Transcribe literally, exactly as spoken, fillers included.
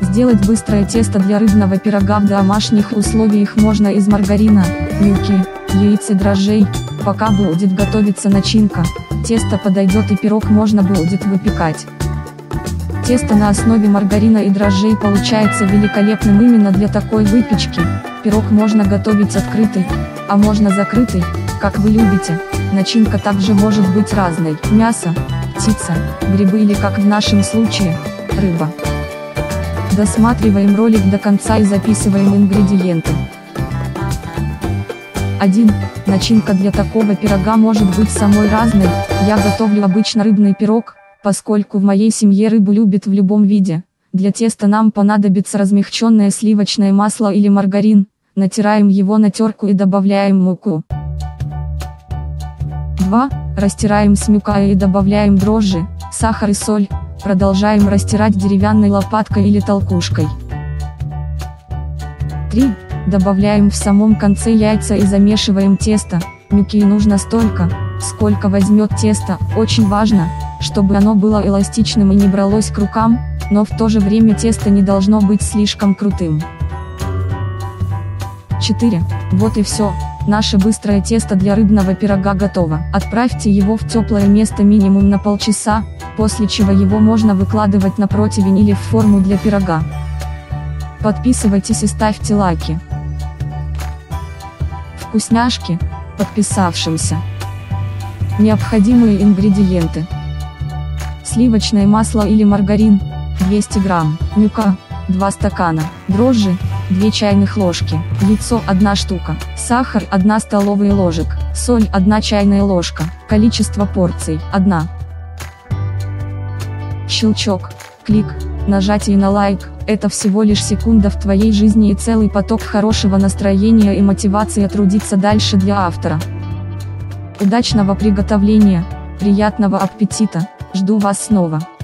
Сделать быстрое тесто для рыбного пирога в домашних условиях можно из маргарина, муки, яиц и дрожжей. Пока будет готовиться начинка, тесто подойдет и пирог можно будет выпекать. Тесто на основе маргарина и дрожжей получается великолепным именно для такой выпечки. Пирог можно готовить открытый, а можно закрытый, как вы любите. Начинка также может быть разной: мясо, птица, грибы или, как в нашем случае, рыба. Досматриваем ролик до конца и записываем ингредиенты. один. Начинка для такого пирога может быть самой разной. Я готовлю обычно рыбный пирог, поскольку в моей семье рыбу любят в любом виде. Для теста нам понадобится размягченное сливочное масло или маргарин. Натираем его на терку и добавляем муку. два. Растираем с мукой и добавляем дрожжи, сахар и соль. Продолжаем растирать деревянной лопаткой или толкушкой. три. Добавляем в самом конце яйца и замешиваем тесто. Муки нужно столько, сколько возьмет тесто. Очень важно, чтобы оно было эластичным и не бралось к рукам, но в то же время тесто не должно быть слишком крутым. четыре. Вот и все. Наше быстрое тесто для рыбного пирога готово. Отправьте его в теплое место минимум на полчаса, после чего его можно выкладывать на противень или в форму для пирога. Подписывайтесь и ставьте лайки. Вкусняшки подписавшимся. Необходимые ингредиенты: сливочное масло или маргарин двести грамм, мука два стакана, дрожжи две чайных ложки, яйцо одна штука, сахар одна столовая ложек, соль одна чайная ложка, количество порций одна. Щелчок, клик, нажатие на лайк – это всего лишь секунда в твоей жизни и целый поток хорошего настроения и мотивации трудиться дальше для автора. Удачного приготовления, приятного аппетита, жду вас снова.